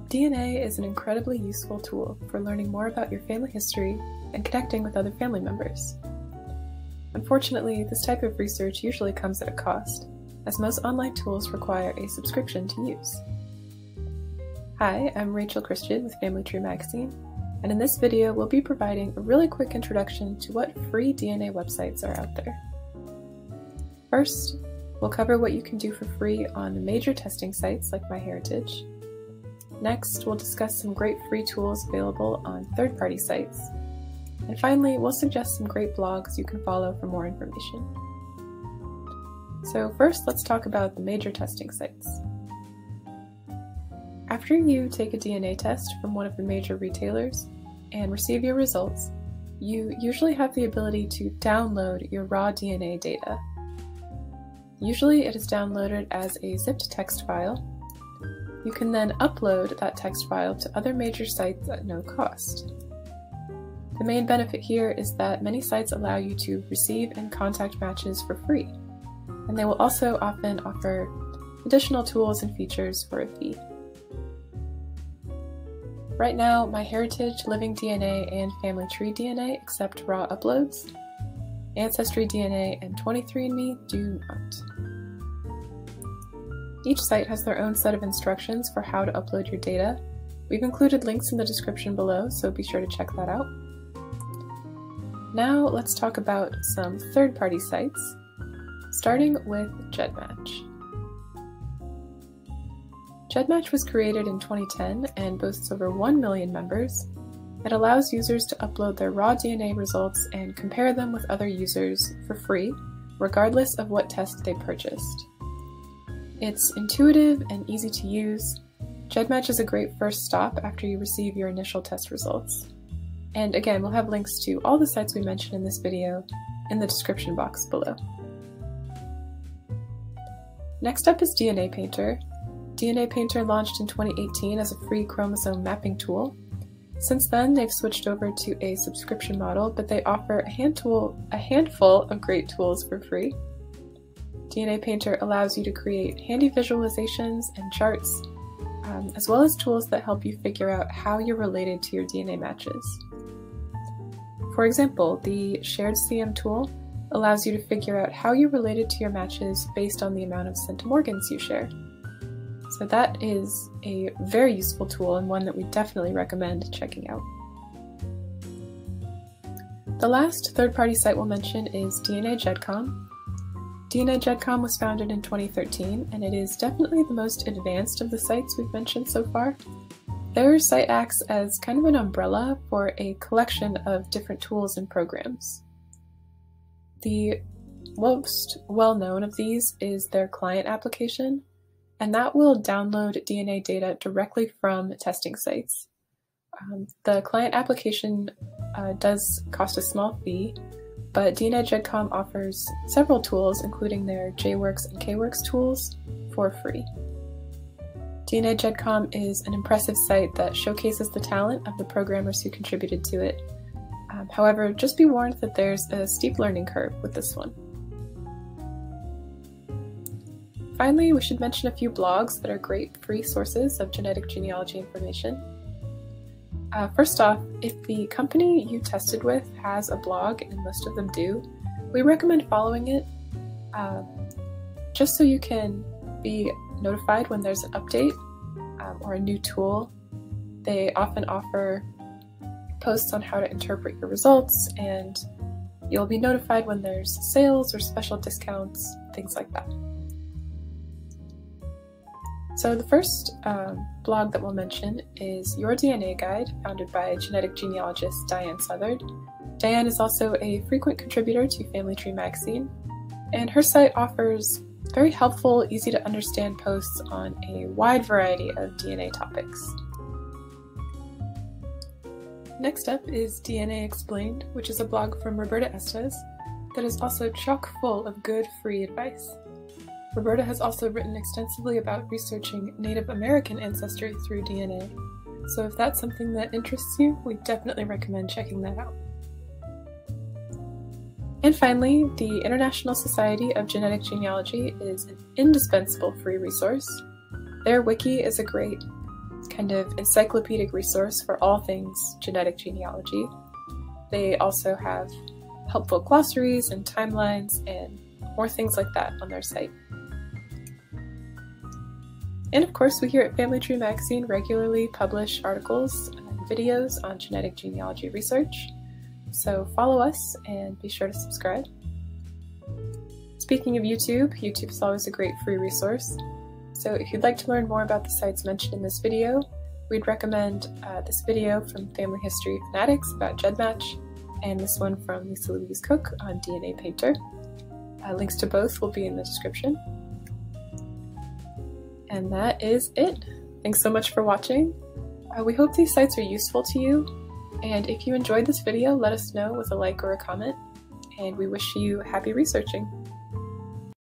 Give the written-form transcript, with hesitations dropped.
DNA is an incredibly useful tool for learning more about your family history and connecting with other family members. Unfortunately, this type of research usually comes at a cost, as most online tools require a subscription to use. Hi, I'm Rachel Christian with Family Tree Magazine, and in this video we'll be providing a really quick introduction to what free DNA websites are out there. First, we'll cover what you can do for free on the major testing sites like MyHeritage. Next, we'll discuss some great free tools available on third-party sites. And finally, we'll suggest some great blogs you can follow for more information. So first, let's talk about the major testing sites. After you take a DNA test from one of the major retailers and receive your results, you usually have the ability to download your raw DNA data. Usually it is downloaded as a zipped text file. You can then upload that text file to other major sites at no cost. The main benefit here is that many sites allow you to receive and contact matches for free, and they will also often offer additional tools and features for a fee. Right now, MyHeritage, Living DNA, and Family Tree DNA accept raw uploads. Ancestry DNA and 23andMe do not. Each site has their own set of instructions for how to upload your data. We've included links in the description below, so be sure to check that out. Now let's talk about some third-party sites, starting with GEDmatch. GEDmatch was created in 2010 and boasts over 1 million members. It allows users to upload their raw DNA results and compare them with other users for free, regardless of what test they purchased. It's intuitive and easy to use. GEDmatch is a great first stop after you receive your initial test results. And again, we'll have links to all the sites we mentioned in this video in the description box below. Next up is DNA Painter. DNA Painter launched in 2018 as a free chromosome mapping tool. Since then, they've switched over to a subscription model, but they offer a handful of great tools for free. DNA Painter allows you to create handy visualizations and charts, as well as tools that help you figure out how you're related to your DNA matches. For example, the Shared CM tool allows you to figure out how you're related to your matches based on the amount of centimorgans you share. So that is a very useful tool and one that we definitely recommend checking out. The last third-party site we'll mention is DNAGEDCOM. DNAGEDCOM was founded in 2013, and it is definitely the most advanced of the sites we've mentioned so far. Their site acts as kind of an umbrella for a collection of different tools and programs. The most well-known of these is their client application, and that will download DNA data directly from testing sites. The client application does cost a small fee, but DNAGEDCOM offers several tools, including their JWorks and KWorks tools, for free. DNAGEDCOM is an impressive site that showcases the talent of the programmers who contributed to it. However, just be warned that there's a steep learning curve with this one. Finally, we should mention a few blogs that are great free sources of genetic genealogy information. First off, if the company you tested with has a blog, and most of them do, we recommend following it just so you can be notified when there's an update or a new tool. They often offer posts on how to interpret your results, and you'll be notified when there's sales or special discounts, things like that. So the first blog that we'll mention is Your DNA Guide, founded by genetic genealogist Diane Southard. Diane is also a frequent contributor to Family Tree Magazine, and her site offers very helpful, easy to understand posts on a wide variety of DNA topics. Next up is DNA Explained, which is a blog from Roberta Estes that is also chock full of good free advice. Roberta has also written extensively about researching Native American ancestry through DNA, so if that's something that interests you, we definitely recommend checking that out. And finally, the International Society of Genetic Genealogy is an indispensable free resource. Their wiki is a great kind of encyclopedic resource for all things genetic genealogy. They also have helpful glossaries and timelines and more things like that on their site. And of course, we here at Family Tree Magazine regularly publish articles and videos on genetic genealogy research, so follow us and be sure to subscribe. Speaking of YouTube, YouTube is always a great free resource, so if you'd like to learn more about the sites mentioned in this video, we'd recommend this video from Family History Fanatics about GEDmatch, and this one from Lisa Louise Cook on DNA Painter. Links to both will be in the description. And that is it. Thanks so much for watching. We hope these sites are useful to you, and if you enjoyed this video, let us know with a like or a comment, and we wish you happy researching.